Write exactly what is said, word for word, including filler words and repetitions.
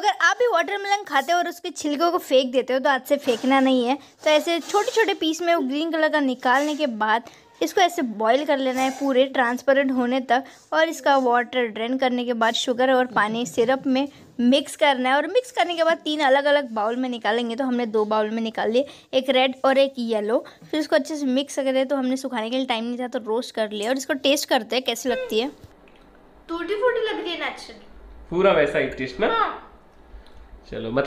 अगर आप भी वाटरमेलन खाते हो और उसके छिलकों को फेंक देते हो तो हाथ से फेंकना नहीं है। तो ऐसे छोटे छोटे पीस में वो ग्रीन कलर का निकालने के बाद इसको ऐसे बॉईल कर लेना है पूरे ट्रांसपेरेंट होने तक, और इसका वाटर ड्रेन करने के बाद शुगर और पानी सिरप में मिक्स करना है। और मिक्स करने के बाद तीन अलग अलग बाउल में निकालेंगे। तो हमने दो बाउल में निकाल लिए, एक रेड और एक येलो। फिर इसको अच्छे से मिक्स करें। तो हमने सुखाने के लिए टाइम नहीं था तो रोस्ट कर लिया, और इसको टेस्ट करते हैं कैसी लगती है। टूटी फूटी लग रही है नेचुरल, पूरा वैसा ही टेस्ट ना। हाँ। चलो मतलब